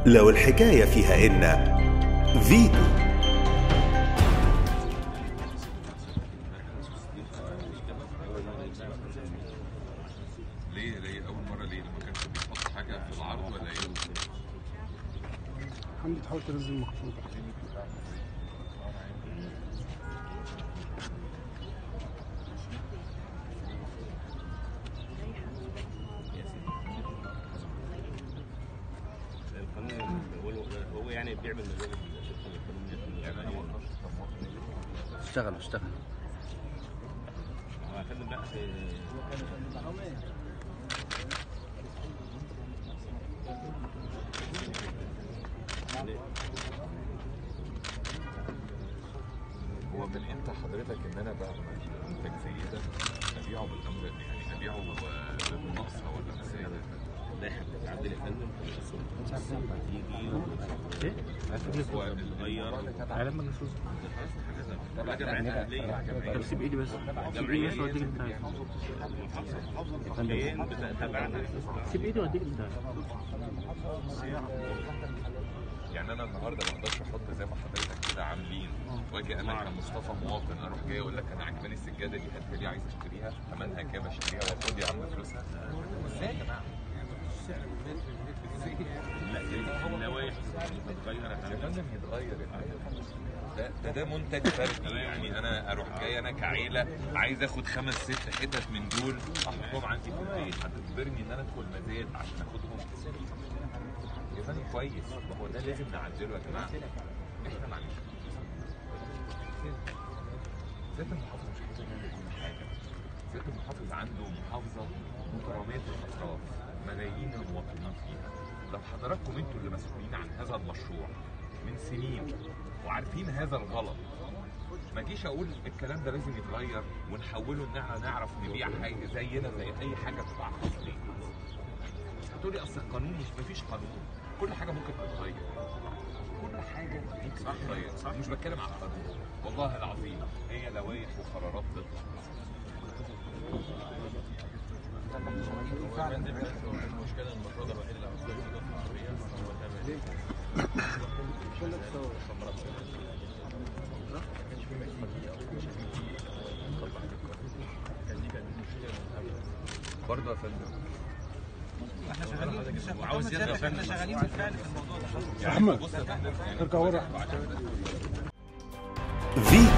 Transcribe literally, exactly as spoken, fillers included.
لو الحكاية فيها إن فيتو. ليه ليه أول مرة ليه لما كانش بيحط حاجة في العرض ولا إيه؟ حمدي تحاول تنزل المخطوط. هو يعني بيعمل مجال اشتغل اشتغل هو هكلم بقى في هو من امتى حضرتك ان انا بقى منتج زي ده ابيعه بالامر يعني ابيعه بالنقص ولا بزياده؟ اللائحه بتتعدل يا فندم تيجي وتغير علم مجسوس. لا جمعيه اهليه. طب سيب ايدي بس سيب ايدي بس واديك البتاع. فين تابعنا سيب ايدي واديك البتاع. يعني انا النهارده ما اقدرش احط زي ما حضرتك كده عاملين واجي انا كمصطفى مواطن اروح جاي اقول لك انا عجباني السجاده دي هات لي عايز اشتريها ثمنها كام اشتريها واخد يا عم فلوسها؟ ازاي يا جماعه؟ لا اللوائح بتتغير يا فندم يتغير يا فندم. ده ده ده منتج فردي يعني انا اروح جاي انا كعيله عايز اخد خمس ست حتت من دول احطهم عندي في البيت هتجبرني ان انا ادخل مزاد عشان اخدهم يا فندم كويس. ما هو ده لازم نعدله يا جماعه. احنا معلش سيادة المحافظ مش عايز يعمل كل حاجه. سيادة المحافظ عنده محافظه متراميه الاطراف ملايين المواطنين فيها. لو حضراتكم انتوا اللي مسؤولين عن هذا المشروع من سنين وعارفين هذا الغلط ما جيش اقول الكلام ده لازم يتغير ونحوله ان احنا نعرف نبيع حاجه زينا زي اي حاجه تبع خاصين. هتقولي اصل القانون مش مفيش قانون. كل حاجه ممكن تتغير. كل حاجه ممكن تتغير. مش بتكلم على القانون والله العظيم هي لوائح وقرارات تطلع. المشكله المفروض الوحيد اللي هنصدر فيه في العربيه هو تمام. برضه يا فندم احنا شغالين عاوز يا فندم احنا شغالين بالفعل في الموضوع ده. احمد ارجع ورا. فيتو.